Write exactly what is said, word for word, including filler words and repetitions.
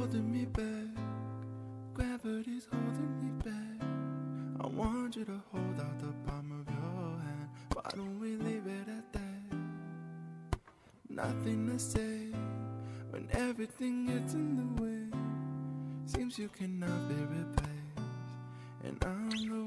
holding me back. Gravity's holding me back. I want you to hold out the palm of your hand. Why don't we leave it at that? Nothing to say when everything gets in the way. Seems you cannot be replaced, and I'm the